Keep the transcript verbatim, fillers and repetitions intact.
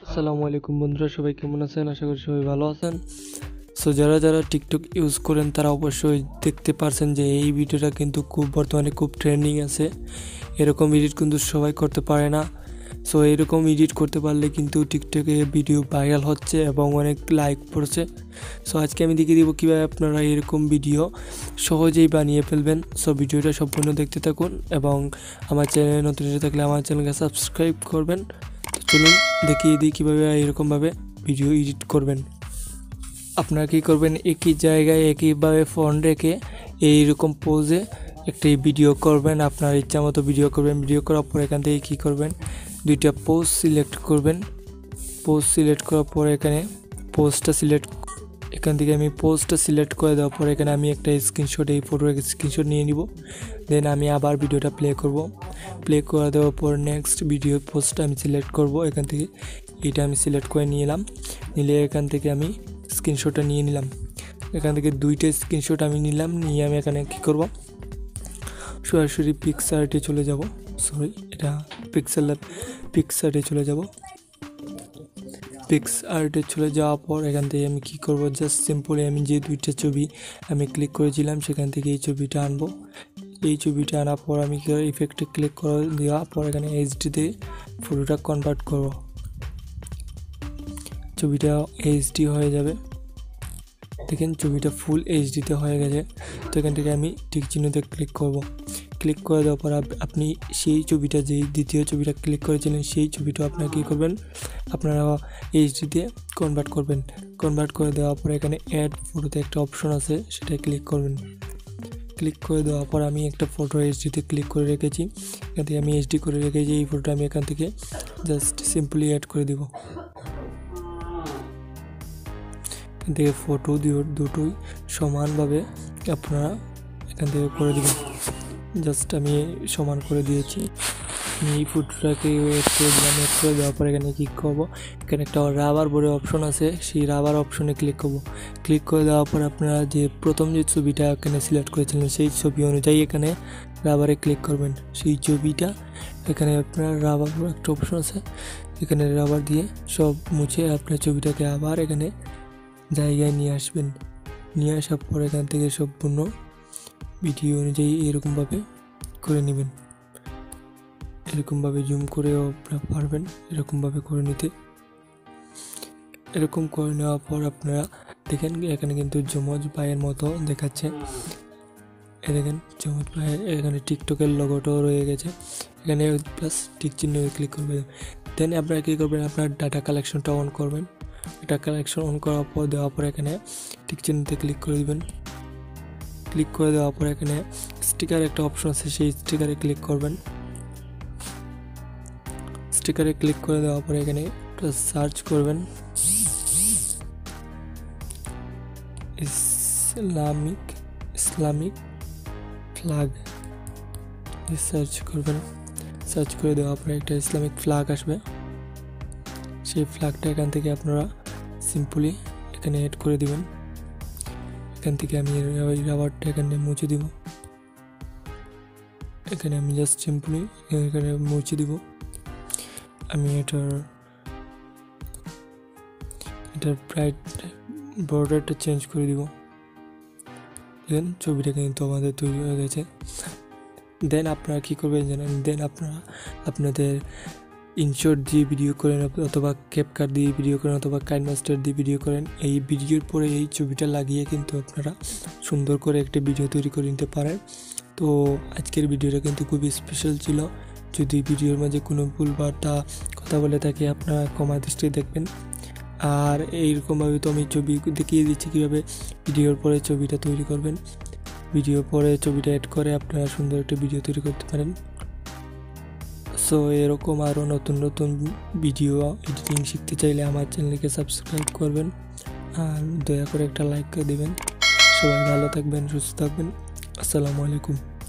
আসসালামুয়ালাইকুম বন্ধুরা, সবাই কেমন আছেন? আশা করি সবাই ভালো আছেন। সো যারা যারা টিকটক ইউজ করেন তারা অবশ্যই দেখতে পারছেন যে এই ভিডিওটা কিন্তু খুব বর্তমানে খুব ট্রেন্ডিং আছে। এরকম এডিট কিন্তু সবাই করতে পারে না। সো এরকম এডিট করতে পারলে কিন্তু টিকটকে ভিডিও ভাইরাল হচ্ছে এবং অনেক লাইক পড়ছে। সো আজকে আমি দেখিয়ে দিব কীভাবে আপনারা এরকম ভিডিও সহজেই বানিয়ে ফেলবেন। সো ভিডিওটা সম্পূর্ণ দেখতে থাকুন এবং আমার চ্যানেলে নতুন এসে থাকলে আমার চ্যানেলকে সাবস্ক্রাইব করবেন। তো চলুন দেখিয়ে দিই কীভাবে এরকমভাবে ভিডিও এডিট করবেন। আপনারা কী করবেন, একই জায়গায় একইভাবে ফোন রেখে এইরকম পোজে একটি ভিডিও করবেন। আপনার ইচ্ছা মতো ভিডিও করবেন। ভিডিও করার পর এখান থেকে কী করবেন, দুইটা পোজ সিলেক্ট করবেন। পোজ সিলেক্ট করার পর এখানে পোজটা সিলেক্ট এখান থেকে আমি পোজটা সিলেক্ট করে দেওয়ার পর এখানে আমি একটা স্ক্রিনশট এই ফটোর স্ক্রিনশট নিয়ে নিব। দেন আমি আবার ভিডিওটা প্লে করব। প্লে করে দেওয়ার পর নেক্সট ভিডিও পোস্টটা আমি সিলেক্ট করব। এখান থেকে এটা আমি সিলেক্ট করে নিয়ে এলাম। নিলে এখান থেকে আমি স্ক্রিনশটটা নিয়ে নিলাম। এখান থেকে দুইটা স্ক্রিনশট আমি নিলাম। নিয়ে আমি এখানে কী করব, সরাসরি পিকচারে চলে যাব। সরি, এটা পিক্সেল পিকচারে চলে যাব। পিক্স আর্টে চলে যাওয়ার পর এখান থেকে আমি কী করব, জাস্ট সিম্পলি আমি যে দুইটা ছবি আমি ক্লিক করেছিলাম সেখান থেকে এই ছবিটা আনবো। এই ছবিটা আনার পর আমি কী করব, ইফেক্টে ক্লিক করে দেওয়ার পর এখানে এইচডিতে ফটোটা কনভার্ট করব। ছবিটা এইচডি হয়ে যাবে। দেখেন ছবিটা ফুল এইচডিতে হয়ে গেছে। তো এখান থেকে আমি টিক চিহ্নতে ক্লিক করব। ক্লিক করে দেওয়ার পর আপনি সেই ছবিটা যেই দ্বিতীয় ছবিটা ক্লিক করেছিলেন সেই ছবিটা আপনারা কী করবেন, আপনারা এইচডিতে কনভার্ট করবেন। কনভার্ট করে দেওয়ার পর এখানে অ্যাড ফটোতে একটা অপশন আছে, সেটা ক্লিক করবেন। ক্লিক করে দেওয়ার পর আমি একটা ফটো এইচডিতে ক্লিক করে রেখেছি। এখান থেকে আমি এইচডি করে রেখেছি। এই ফটোটা আমি এখান থেকে জাস্ট সিম্পলি অ্যাড করে দিব। এখান থেকে ফটো দুটোই সমানভাবে আপনারা এখান থেকে করে দেবেন। জাস্ট আমি সমান করে দিয়েছি। আমি এই ফটোটাকে অ্যাড করে দিলাম। অ্যাড করে দেওয়ার পর এখানে ক্লিক করবো। এখানে একটা রাবার বলে অপশন আছে, সেই রাবার অপশনে ক্লিক করব। ক্লিক করে দেওয়ার পর আপনারা যে প্রথম যে ছবিটা এখানে সিলেক্ট করেছিলেন সেই ছবি অনুযায়ী এখানে রাবারে ক্লিক করবেন। সেই ছবিটা এখানে আপনার রাবার একটা অপশন আছে, এখানে রাবার দিয়ে সব মুছে আপনার ছবিটাকে আবার এখানে জায়গায় নিয়ে আসবেন। নিয়ে আসার পর এখান থেকে সম্পূর্ণ ভিডিও অনুযায়ী এরকমভাবে করে নেবেন। এরকমভাবে জুম করেও আপনারা পারবেন এরকমভাবে করে নিতে। এরকম করে নেওয়ার পর আপনারা দেখেন এখানে কিন্তু জমজ ভাইয়ের মতো দেখাচ্ছে। এ দেখেন জমজ ভাইয়ের এখানে টিকটকের লোগোটাও রয়ে গেছে। এখানে প্লাস টিক চিহ্ন ক্লিক করবেন। দেন আপনারা কী করবেন, আপনার ডাটা কালেকশনটা অন করবেন। ডাটা কালেকশন অন করার পর দেওয়ার পর এখানে টিক চিহ্নতে ক্লিক করে দেবেন। ক্লিক করে দেওয়ার পর এখানে স্টিকার একটা অপশন আছে, সেই স্টিকারে ক্লিক করবেন। স্টিকারে ক্লিক করে দেওয়ার পরে এখানে সার্চ করবেন ইসলামিক ইসলামিক ফ্ল্যাগ। সার্চ করবেন। সার্চ করে দেওয়ার পরে একটা ইসলামিক ফ্ল্যাগ আসবে। সেই ফ্ল্যাগটা এখান থেকে আপনারা সিম্পলি এখানে অ্যাড করে দিবেন। এখান থেকে আমি ওই রাবারটা এখানে মুছে দিব। এখানে আমি জাস্ট সিম্পলি এখানে মুছে দিব। আমি এটার এটার ব্রাইট বর্ডারটা চেঞ্জ করে দিব। দেন ছবিটা কিন্তু আমাদের তৈরি হয়ে গেছে। দেন আপনারা কী করবেন জানেন, দেন আপনারা আপনাদের ইনশট দিয়ে ভিডিও করেন অথবা ক্যাপকাট দিয়ে ভিডিও করেন অথবা কাইনমাস্টার দিয়ে ভিডিও করেন। এই ভিডিওর পরে এই ছবিটা লাগিয়ে কিন্তু আপনারা সুন্দর করে একটা ভিডিও তৈরি করে নিতে পারেন। তো আজকের ভিডিওটা কিন্তু খুবই স্পেশাল ছিল। যদি ভিডিওর মাঝে কোনো ভুল বার্তা কথা বলে থাকে আপনারা ক্ষমা দৃষ্টিতে দেখবেন। আর এইরকমভাবে তো আমি ছবি দেখিয়ে দিচ্ছি কীভাবে ভিডিওর পরে ছবিটা তৈরি করবেন। ভিডিওর পরে ছবিটা অ্যাড করে আপনারা সুন্দর একটা ভিডিও তৈরি করতে পারেন। সো এরকম আরও নতুন নতুন ভিডিও এডিটিং শিখতে চাইলে আমার চ্যানেলকে সাবস্ক্রাইব করবেন আর দয়া করে একটা লাইক করে দেবেন। সবাই ভালো থাকবেন, সুস্থ থাকবেন। আসসালামু আলাইকুম।